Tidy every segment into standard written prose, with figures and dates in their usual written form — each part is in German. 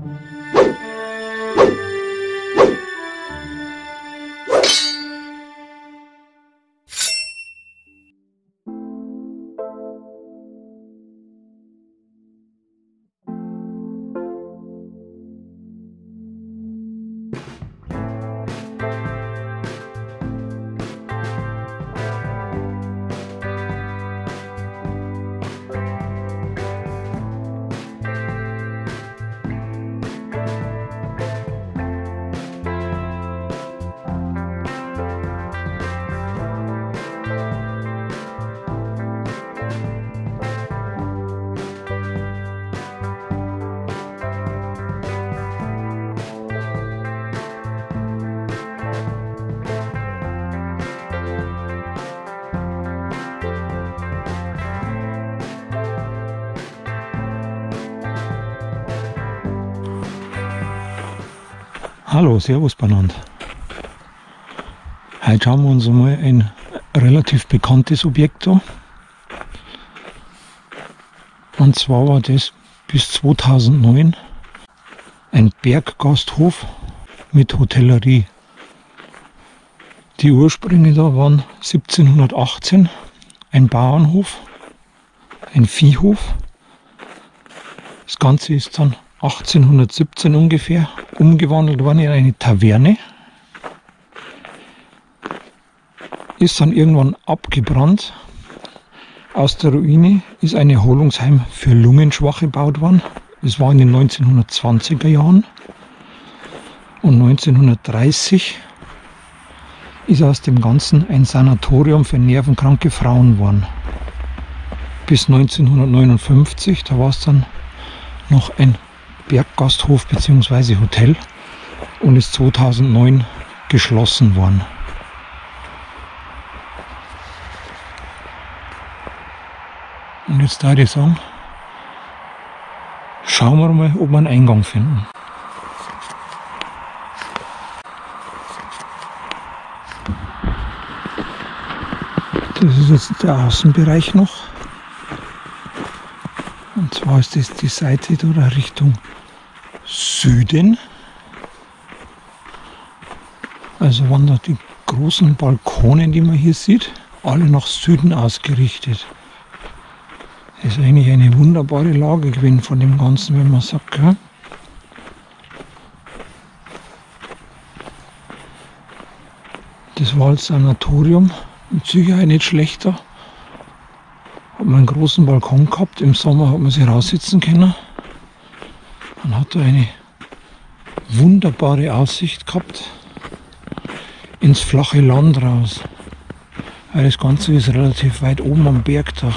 Hallo, servus beieinander. Heute schauen wir uns mal ein relativ bekanntes Objekt an. Und zwar war das bis 2009 ein Berggasthof mit Hotellerie. Die Ursprünge da waren 1718 ein Bauernhof, ein Viehhof. Das Ganze ist dann 1817 ungefähr umgewandelt worden in eine Taverne. Ist dann irgendwann abgebrannt. Aus der Ruine ist ein Erholungsheim für Lungenschwache gebaut worden. Das war in den 1920er Jahren. Und 1930 ist aus dem Ganzen ein Sanatorium für nervenkranke Frauen geworden. Bis 1959, da war es dann noch ein Berggasthof bzw. Hotel und ist 2009 geschlossen worden. Und jetzt da ich sagen, schauen wir mal, ob wir einen Eingang finden. Das ist jetzt der Außenbereich noch. Und zwar ist das die Seite da Richtung Süden. Also waren da die großen Balkone, die man hier sieht, alle nach Süden ausgerichtet. Das ist eigentlich eine wunderbare Lage gewesen von dem Ganzen, wenn man sagt. Ja. Das war als Sanatorium mit Sicherheit nicht schlechter. Hat man einen großen Balkon gehabt, im Sommer hat man sich raussitzen können. Man hat da eine wunderbare Aussicht gehabt ins flache Land raus. Weil das Ganze ist relativ weit oben am Berg da.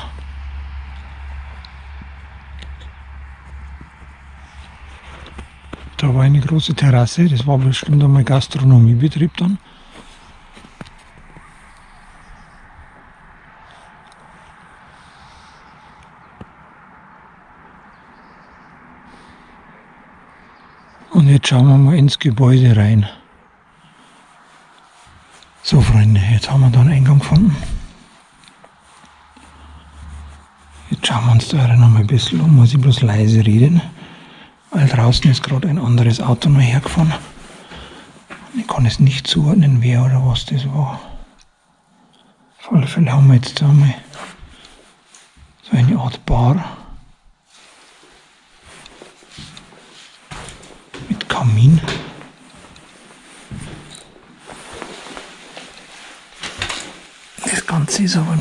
Da war eine große Terrasse, das war bestimmt einmal Gastronomiebetrieb dann. Und jetzt schauen wir mal ins Gebäude rein. So Freunde, jetzt haben wir da einen Eingang gefunden. Jetzt schauen wir uns da noch mal ein bisschen um, muss ich bloß leise reden. Weil draußen ist gerade ein anderes Auto noch hergefahren. Ich kann es nicht zuordnen, wer oder was das war. Auf alle Fälle haben wir jetzt da mal so eine Art Bar. Mit Kamin. Das Ganze ist aber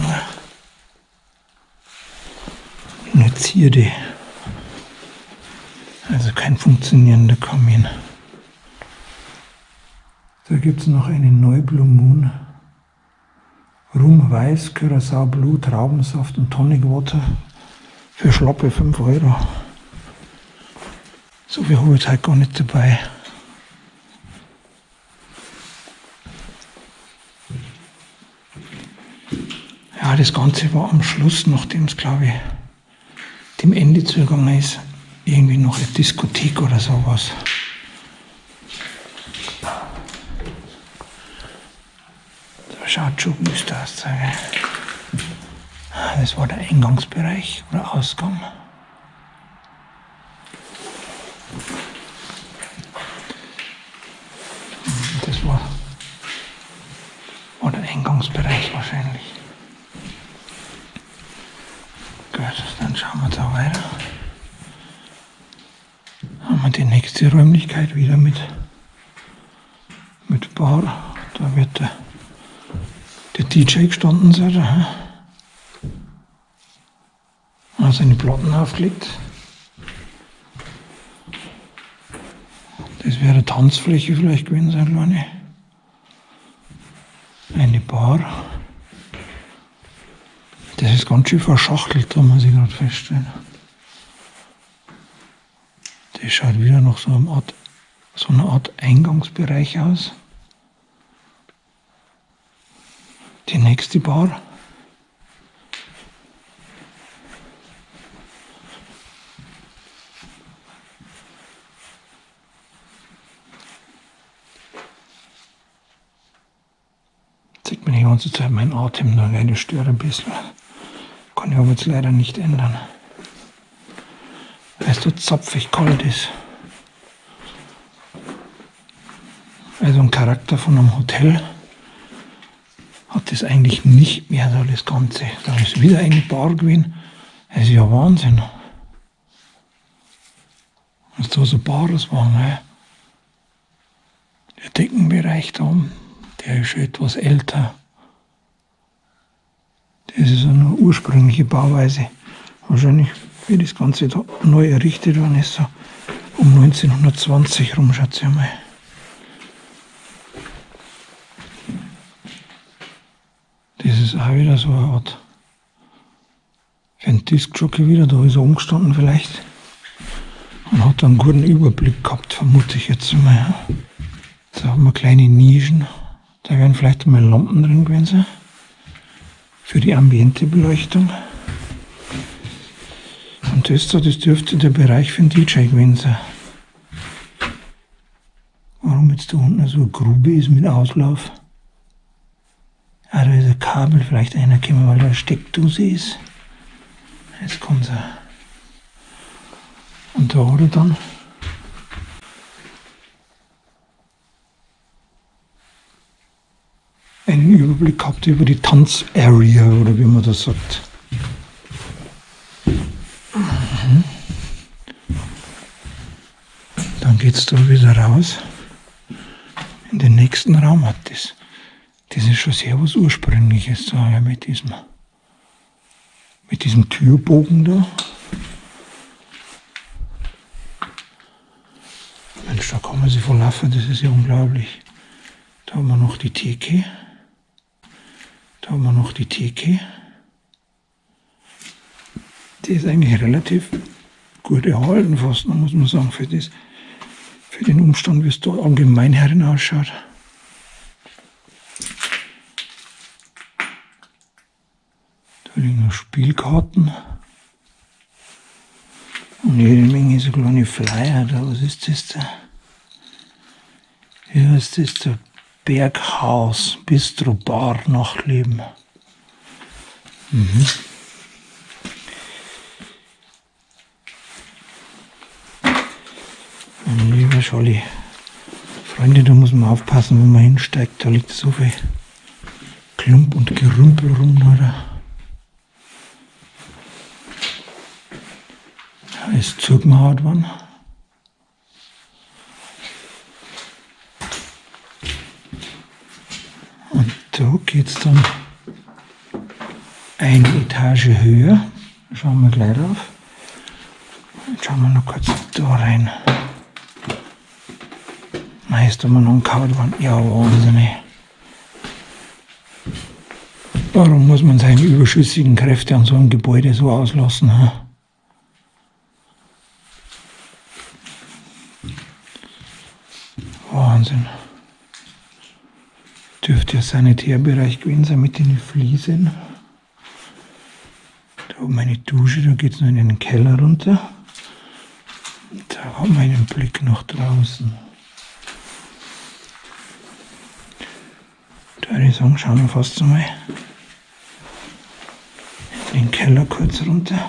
nur Zierde. Also kein funktionierender Kamin. Da gibt es noch einen Neublue Moon. Rum Weiß, Curaçao Blue, Traubensaft und Tonic Water für schlappe 5 €. So viel habe ich heute gar nicht dabei. Ja, das Ganze war am Schluss, nachdem es, glaube ich, dem Ende zugegangen ist, irgendwie noch eine Diskothek oder sowas. Da schaut schon wüst aus. Das war der Eingangsbereich oder Ausgang. das war der Eingangsbereich wahrscheinlich. Gut, dann schauen wir da weiter. Haben wir die nächste Räumlichkeit wieder mit Bar. Da wird der DJ gestanden sein. Hat seine Platten aufgelegt. Das wäre eine Tanzfläche vielleicht gewesen, so eine kleine. Eine Bar. Das ist ganz schön verschachtelt, da muss ich gerade feststellen. Das schaut wieder nach so einer Art Eingangsbereich aus. Die nächste Bar. Zieht mir die ganze Zeit mein Atem, das stört ein bisschen. Kann ich aber jetzt leider nicht ändern. Weil es so zapfig kalt ist. Also ein Charakter von einem Hotel hat das eigentlich nicht mehr, so das Ganze. Da ist wieder eine Bar gewesen. Das ist ja Wahnsinn. Was da so Bars waren, ne? Der Deckenbereich da oben, der ist schon etwas älter. Das ist eine ursprüngliche Bauweise. Wahrscheinlich, wie das Ganze da neu errichtet worden ist, so um 1920 rum, schätze ich mal. Das ist auch wieder so eine Art, für einen Diskjockey wieder, da ist er umgestanden vielleicht und hat einen guten Überblick gehabt, vermute ich jetzt mal. Da haben wir kleine Nischen, da werden vielleicht mal Lampen drin gewesen sein, für die Ambientebeleuchtung. Und das dürfte der Bereich für den DJ gewesen sein. Warum jetzt da unten so eine Grube ist mit Auslauf? Ah, da ist ein Kabel, vielleicht einer gekommen, weil da eine Steckdose ist. Jetzt kommt er. Und da hat er dann einen Überblick gehabt über die Tanzarea, oder wie man das sagt. Dann geht es da wieder raus. In den nächsten Raum hat das. Das ist schon sehr was Ursprüngliches, so, ja, mit diesem Türbogen da. Mensch, da kann man sich verlaufen, das ist ja unglaublich. Da haben wir noch die Theke. Da haben wir noch die Theke. Die ist eigentlich relativ gut erhalten fast, muss man sagen, für den Umstand, wie es da allgemein herin ausschaut. Da liegen noch Spielkarten. Und jede Menge so kleine Flyer da. Was ist das da? Ja, ist das der Berghaus, Bistro, Bar, Nachtleben. Mein lieber Scholli, Freunde, da muss man aufpassen, wenn man hinsteigt. Da liegt so viel Klump und Gerümpel rum, oder? Da ist zugemauert worden. Und da geht es dann eine Etage höher. Schauen wir gleich drauf. Jetzt schauen wir noch kurz da rein. Nein, ist da mal noch ein Kaut worden. Ja, Wahnsinn. Warum muss man seine überschüssigen Kräfte an so einem Gebäude so auslassen? Hm? Wahnsinn. Dürfte ja Sanitärbereich gewesen sein mit den Fliesen. Da oben eine Dusche, da geht es noch in den Keller runter. Da haben wir einen Blick nach draußen. Da würde ich sagen, schauen wir fast mal in den Keller kurz runter.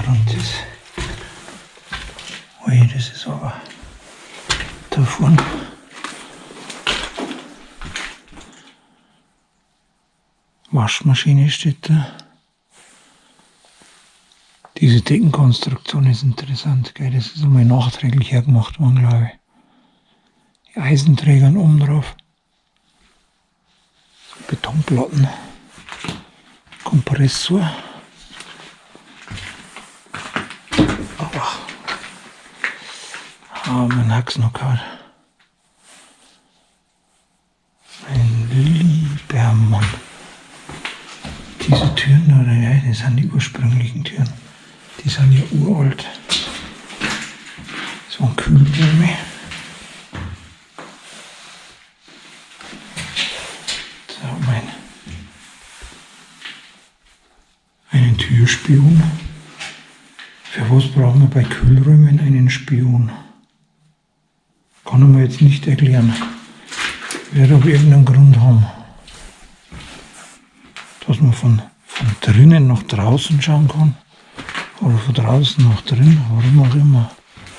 abgebrannt ist. Ui, das ist aber da vorne. Waschmaschine steht da. Diese Deckenkonstruktion ist interessant, gell? Das ist einmal nachträglich hergemacht worden, glaube ich. Die Eisenträger oben drauf. Betonplatten. Kompressor. Mein Hax noch gehabt. Ein lieber Mann. Diese Türen, oder ja, das sind die ursprünglichen Türen. Die sind ja uralt. Das waren Kühlräume. So, einen Türspion. Für was brauchen wir bei Kühlräumen einen Spion? Kann ich mir jetzt nicht erklären. Wird aber irgendeinen Grund haben. Dass man von drinnen nach draußen schauen kann. Oder von draußen nach drinnen, warum auch immer.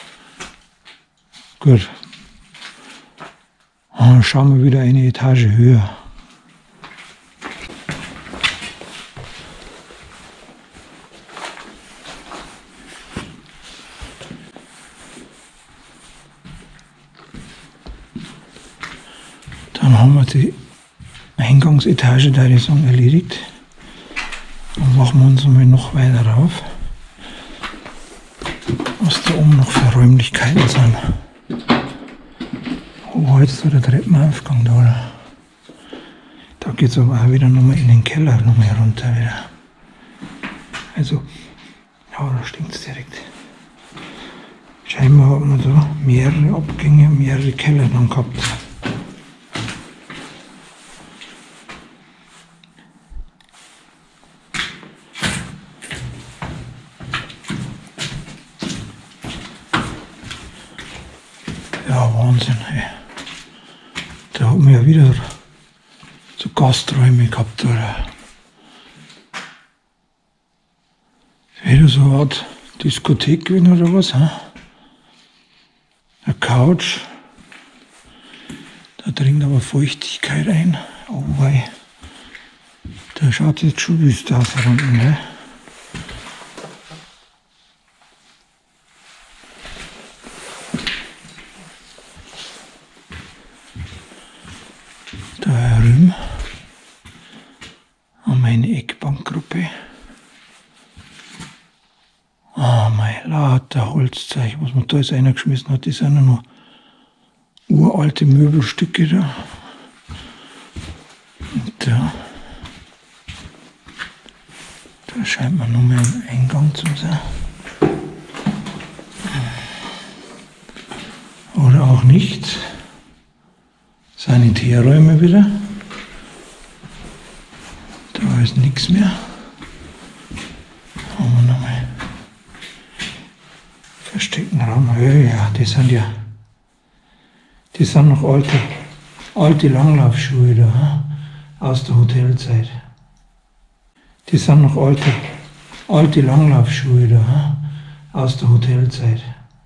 Gut. Schauen wir wieder eine Etage höher. Dann haben wir die Eingangsetage, da ich sagen, erledigt. Dann machen wir uns einmal noch weiter rauf. Was da oben noch für Räumlichkeiten sind. Oh, jetzt der Treppenaufgang da. Da geht es aber auch wieder nochmal in den Keller nochmal runter wieder. Also, ja, da stinkt es direkt. Scheinbar hat man da mehrere Abgänge, mehrere Keller dann gehabt. Ja, Wahnsinn, ey. Da hat man ja wieder so Gasträume gehabt, oder? Wieder so eine Art Diskothek gewesen oder was, hä? Eine Couch. Da dringt aber Feuchtigkeit ein. Oh wei. Da schaut jetzt schon wüst aus da unten, ne? Da herüben haben wir eine Eckbankgruppe. Mein lauter Holzzeug, was man da jetzt reingeschmissen hat, das sind ja noch uralte Möbelstücke da. Und da scheint man nur mehr einen Eingang zu sein. Oder auch nicht. Sanitärräume wieder. Da ist nichts mehr. Haben wir nochmal versteckten Raum. Ja, das sind noch alte Langlaufschuhe da, aus der Hotelzeit. Die sind noch alte Langlaufschuhe da, aus der Hotelzeit.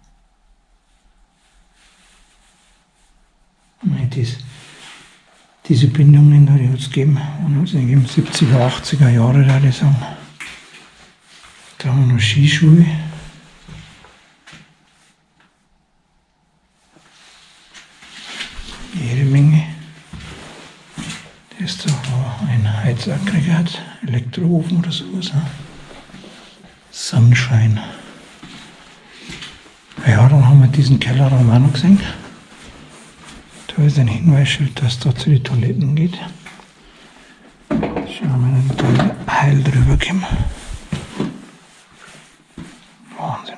Diese Bindungen, die hat es gegeben, 70er, 80er Jahre, würde ich sagen. Da haben wir noch Skischuhe. Jede Menge. Das da war ein Heizaggregat, Elektroofen oder sowas. Ne? Sunshine. Ja, dann haben wir diesen Kellerraum auch noch gesehen. Da ist ein Hinweisschild, dass da zu den Toiletten geht. Schauen wir dann heil drüber kommen. Wahnsinn.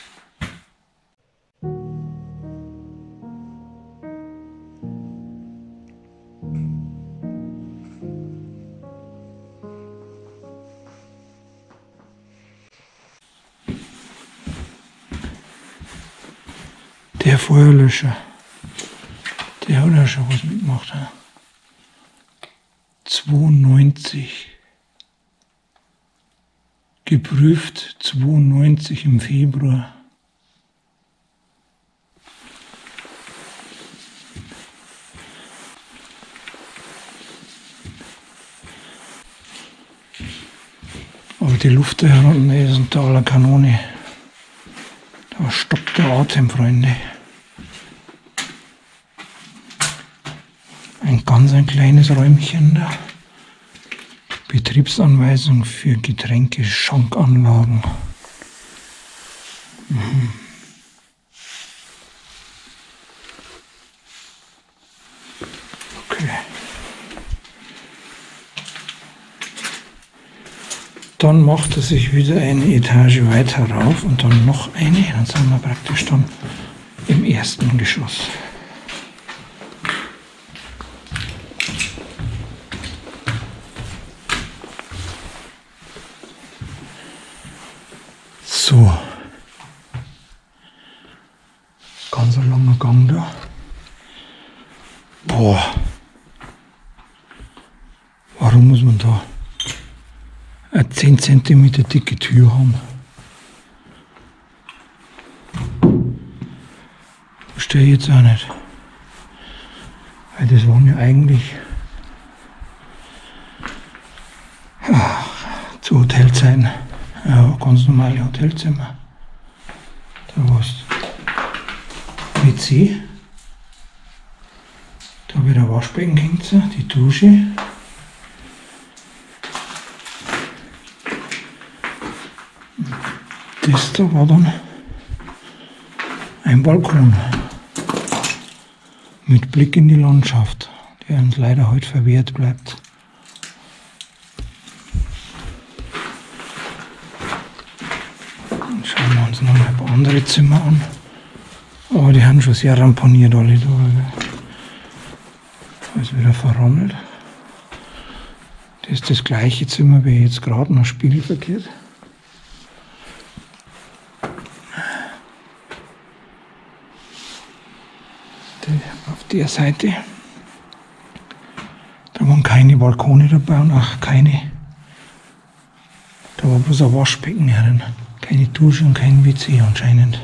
Der Feuerlöscher. Der hat ja schon was mitgemacht. 92 Geprüft 92 im Februar. Aber die Luft da unten ist unter aller Kanone. Da stockt der Atem, Freunde. Ein kleines Räumchen da. Betriebsanweisung für Getränkeschankanlagen. Okay. Dann macht er sich wieder eine Etage weiter rauf und dann noch eine. Dann sind wir praktisch dann im ersten Geschoss. So, ganz ein langer Gang da. Boah, warum muss man da eine 10 cm dicke Tür haben? Verstehe ich jetzt auch nicht. Weil das waren ja eigentlich zu Hotelzeiten. Ja, ganz normale Hotelzimmer. Da war es WC. Da wieder Waschbecken hängt, die Dusche. Das da war dann ein Balkon mit Blick in die Landschaft, der uns leider heute verwehrt bleibt. Schauen wir uns noch mal ein paar andere Zimmer an. Aber die haben schon sehr ramponiert alle da. Da ist wieder verrammelt. Das ist das gleiche Zimmer wie jetzt gerade noch spiegelverkehrt. Auf der Seite. Da waren keine Balkone dabei und auch keine. Da war bloß ein Waschbecken herin. Keine Dusche und kein WC anscheinend.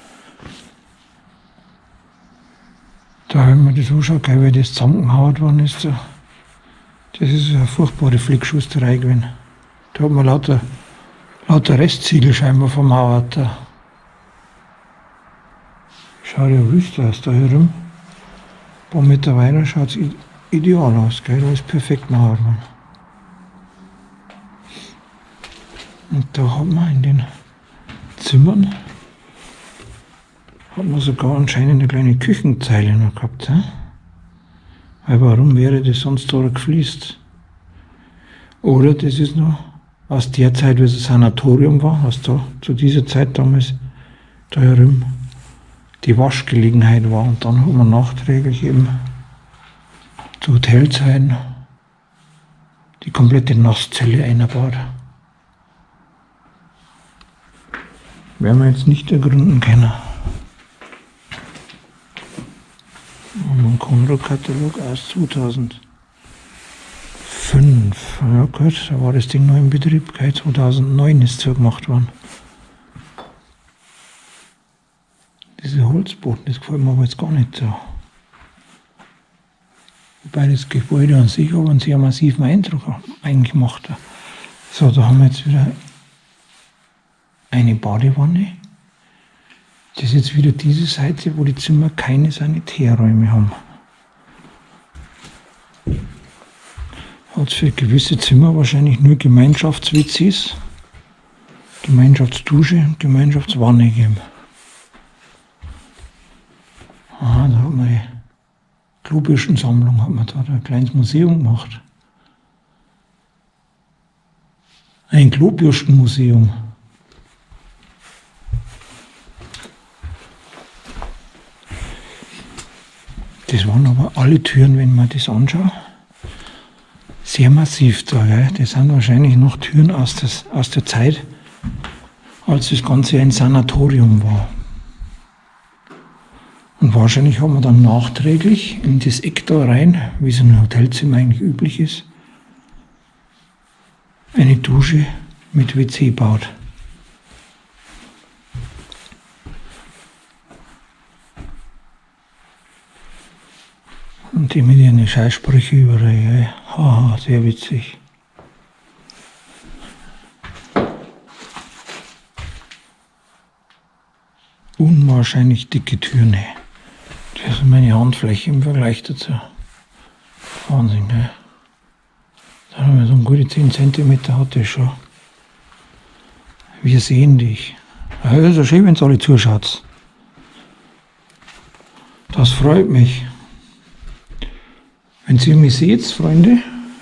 Da, wenn man das anschaut, wie das zusammengehauen worden ist, das ist eine furchtbare Flickschusterei gewesen. Da hat man lauter Restziegel scheinbar vermauert. Schaut ja wüst aus da herum. Ein paar Meter weiter schaut es ideal aus, gell? Da ist perfekt mauert worden. Und da hat man in den Zimmern hat man sogar anscheinend eine kleine Küchenzeile noch gehabt. Weil warum wäre das sonst da gefließt? Oder das ist noch aus der Zeit, wie es ein Sanatorium war, was da zu dieser Zeit damals da herum die Waschgelegenheit war. Und dann hat man nachträglich eben zu Hotelzeiten die komplette Nasszelle eingebaut. Werden wir jetzt nicht ergründen können. Ein Konrad-Katalog aus 2005. Ja gut, da war das Ding noch in Betrieb. 2009 ist es so gemacht worden. Diese Holzboden, das gefällt mir aber jetzt gar nicht so. Wobei das Gebäude an sich aber einen sehr massiven Eindruck eigentlich macht. So, da haben wir jetzt wieder eine Badewanne. Das ist jetzt wieder diese Seite, wo die Zimmer keine Sanitärräume haben. Hat es für gewisse Zimmer wahrscheinlich nur Gemeinschafts-WCs, Gemeinschaftsdusche und Gemeinschaftswanne gegeben. Aha, da hat man die Klobürstensammlung, hat man da ein kleines Museum gemacht. Ein Klobürstenmuseum. Das waren aber alle Türen, wenn man das anschaut, sehr massiv da. Gell? Das sind wahrscheinlich noch Türen aus der Zeit, als das Ganze ein Sanatorium war. Und wahrscheinlich hat man dann nachträglich in das Eck da rein, wie es in einem Hotelzimmer eigentlich üblich ist, eine Dusche mit WC baut. Und die mit ihren Scheißsprüche überall. Haha, sehr witzig. Unwahrscheinlich dicke Türen. Das ist meine Handfläche im Vergleich dazu. Wahnsinn, gell? Da haben wir so gute 10 cm hat das schon. Wir sehen dich. Ja, ist ja schön, wenn ihr alle zuschaut. Das freut mich. Wenn ihr mich seht, Freunde,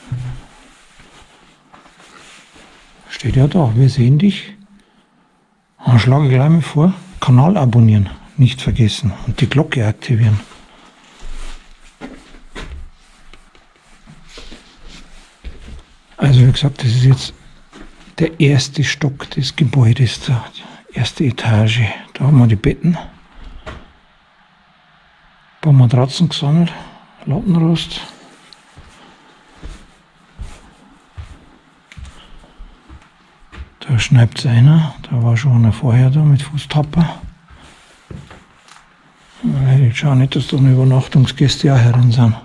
steht ja da, wir sehen dich. Dann schlage ich gleich mal vor, Kanal abonnieren, nicht vergessen und die Glocke aktivieren. Also wie gesagt, das ist jetzt der erste Stock des Gebäudes, die erste Etage. Da haben wir die Betten, ein paar Matratzen gesammelt, Lattenrost. Da schneibt es einer, da war schon einer vorher da mit Fußtapper. Ich schaue nicht, dass da noch Übernachtungsgäste auch herin sind.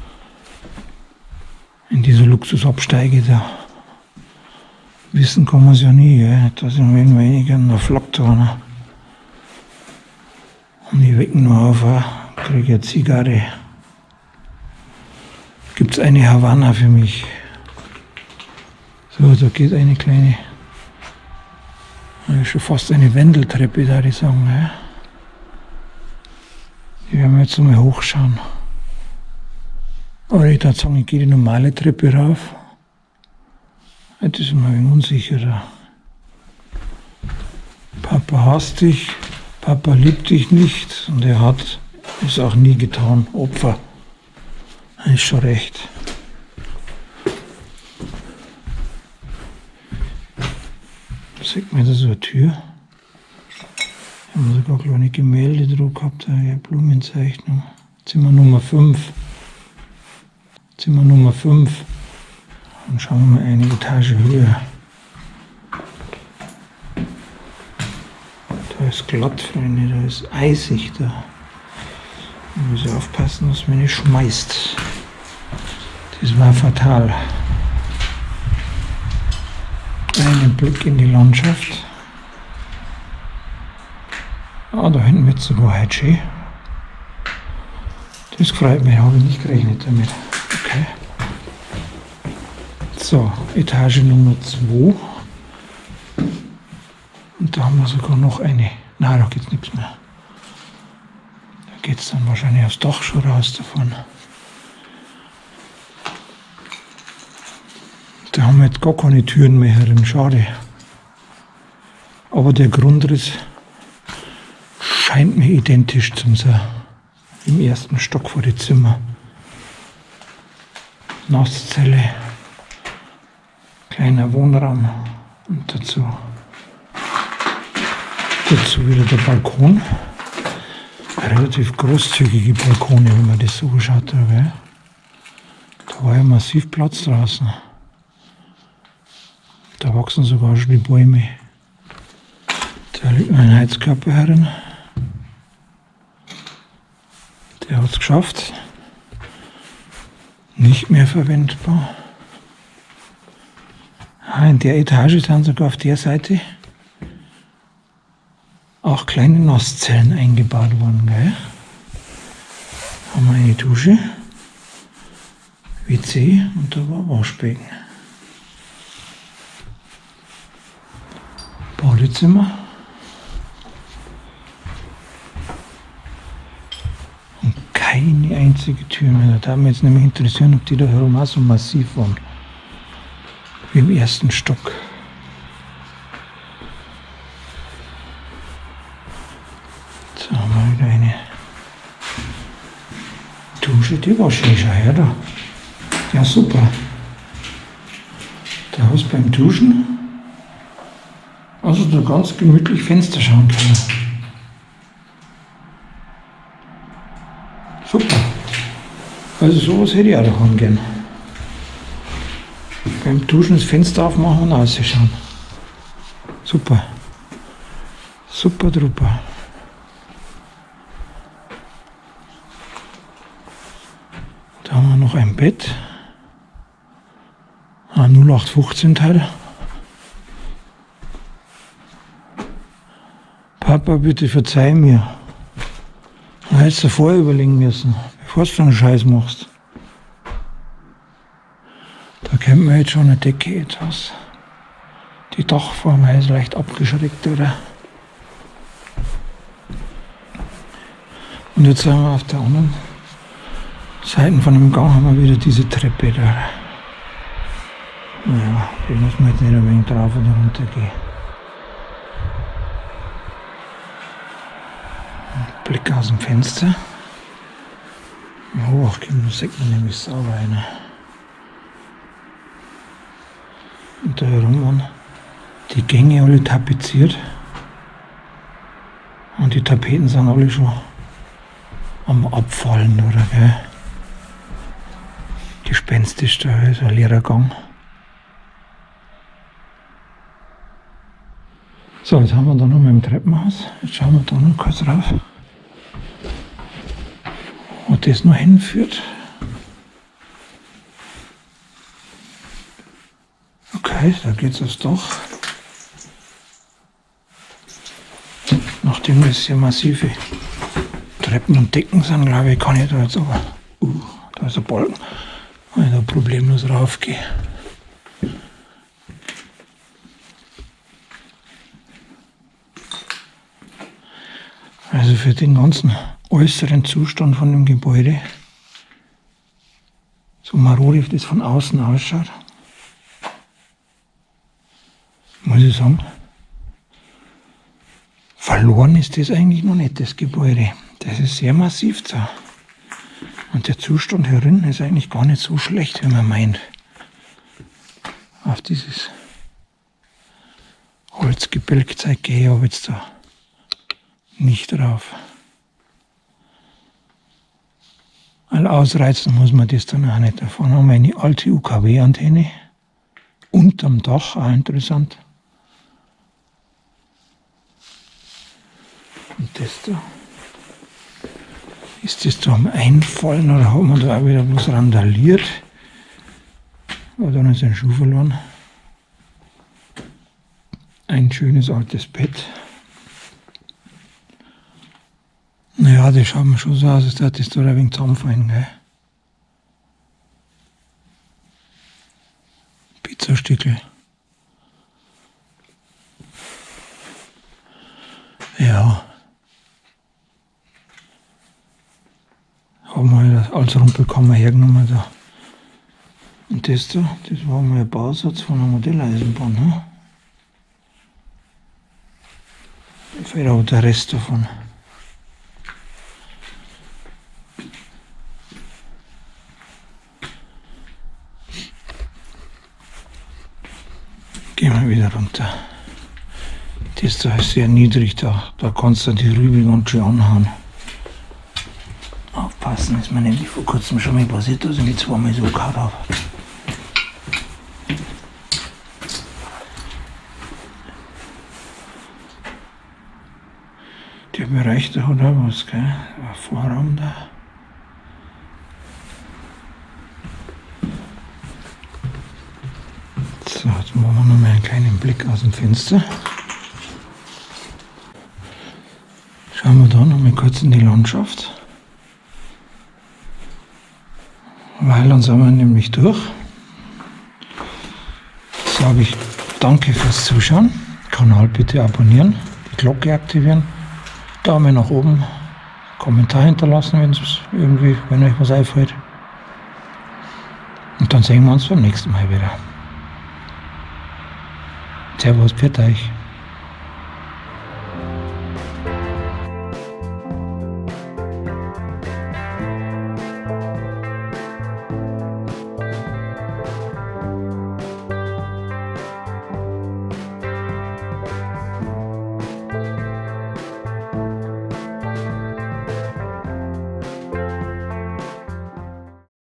In dieser Luxusabsteige da. Wissen kann man es ja nie, gell? Da sind wir weniger, da flackt einer. Und die wecken nur auf, kriege eine Zigarre. Gibt es eine Havanna für mich? So, da geht eine kleine, schon fast eine Wendeltreppe, da ich sagen. Ja. Die werden wir jetzt mal hochschauen. Aber ich würde sagen, ich gehe die normale Treppe rauf. Das ist mal ein wenig unsicherer. Papa hasst dich, Papa liebt dich nicht und er hat es auch nie getan. Opfer. Das ist schon recht. Sieht man da so eine Tür? Da haben wir sogar kleine Gemälde drauf gehabt, eine Blumenzeichnung. Zimmer Nummer 5. Zimmer Nummer 5. Und schauen wir mal eine Etage höher. Da ist glatt, Freunde, da ist eisig da. Da muss ich aufpassen, dass man nicht schmeißt. Das war fatal. Einen Blick in die Landschaft. Ah, da hinten wird es sogar heute schön. Das freut mich, habe ich nicht gerechnet damit. Okay. So, Etage Nummer 2. Und da haben wir sogar noch eine. Nein, da geht es nichts mehr. Da geht es dann wahrscheinlich aufs Dach schon raus davon. Da haben wir jetzt gar keine Türen mehr herin, schade. Aber der Grundriss scheint mir identisch zu sein. Im ersten Stock vor dem Zimmer. Nasszelle, kleiner Wohnraum und dazu wieder der Balkon. Relativ großzügige Balkone, wenn man das so schaut. Da war ja massiv Platz draußen. Da wachsen sogar schon die Bäume. Da liegt mein Heizkörper herin. Der hat es geschafft. Nicht mehr verwendbar. In der Etage sind sogar auf der Seite auch kleine Nasszellen eingebaut worden. Gell? Haben wir eine Dusche, WC und da war Waschbecken. Badezimmer. Und keine einzige Tür mehr. Da würde mich jetzt nämlich interessieren, ob die da herum auch so massiv waren. Wie im ersten Stock. So haben wir wieder eine Dusche, die war schön, schau her da. Ja, super. Da hast du beim Duschen also da ganz gemütlich Fenster schauen können. Super. Also sowas hätte ich auch daheim gern. Beim Duschen das Fenster aufmachen und rausschauen. super. Super drüber. Da haben wir noch ein Bett. Ein 0815 Teil. Papa, bitte verzeih mir. Da hättest du vorher überlegen müssen, bevor du einen Scheiß machst. Da kennt man jetzt schon eine Decke etwas. Die Dachform ist leicht abgeschreckt, oder? Und jetzt sind wir auf der anderen Seite von dem Gang, haben wir wieder diese Treppe da. Naja, die muss man jetzt nicht ein wenig drauf oder runter gehen. Blick aus dem Fenster. Hochgehen, da sieht man nämlich sauber rein. Und da herum waren die Gänge alle tapeziert. Und die Tapeten sind alle schon am Abfallen, oder gell? Gespenstisch, da ist ein leerer Gang. So, jetzt haben wir da noch mal im Treppenhaus. Jetzt schauen wir da noch kurz rauf, wo das noch hinführt. Okay, da geht's aufs Dach. Nachdem das hier massive Treppen und Decken sind, glaube ich, kann ich da jetzt aber. Da ist ein Balken. Kann ich da problemlos raufgehen. Also für den ganzen äußeren Zustand von dem Gebäude, so marode das von außen ausschaut, muss ich sagen, verloren ist das eigentlich noch nicht, das Gebäude. Das ist sehr massiv da. Und der Zustand herin ist eigentlich gar nicht so schlecht, wie man meint. Auf dieses Holzgebälkzeug gehe ich aber jetzt da nicht drauf. Weil ausreizen muss man das dann auch nicht. Davon haben wir eine alte UKW-Antenne unterm Dach, auch interessant. Und das da, ist das da am Einfallen oder hat man da auch wieder bloß randaliert? Oder dann ist ein Schuh verloren. Ein schönes altes Bett. Naja, das schaut mir schon so aus, als hätte das da ein wenig zusammenfallen, gell? Pizzastückel. Ja. Haben wir das als Rumpelkammer hergenommen da. Und das da, das war mal ein Bausatz von einer Modelleisenbahn, ne? Da fehlt aber der Rest davon. Gehen wir wieder runter. Das da ist sehr niedrig, da kannst du die Rübe ganz schön anhauen. Aufpassen, ist mir nämlich vor kurzem schon mal passiert, dass ich mich zweimal so gehauen habe. Der Bereich da hat auch was, gell? Ein Vorraum da. So, jetzt machen wir noch mal einen kleinen Blick aus dem Fenster. Schauen wir da noch mal kurz in die Landschaft. Weil dann sind wir nämlich durch. Sage ich danke fürs Zuschauen. Kanal bitte abonnieren, die Glocke aktivieren, Daumen nach oben, Kommentar hinterlassen, wenn euch was einfällt. Und dann sehen wir uns beim nächsten Mal wieder. Servus, pfiat euch.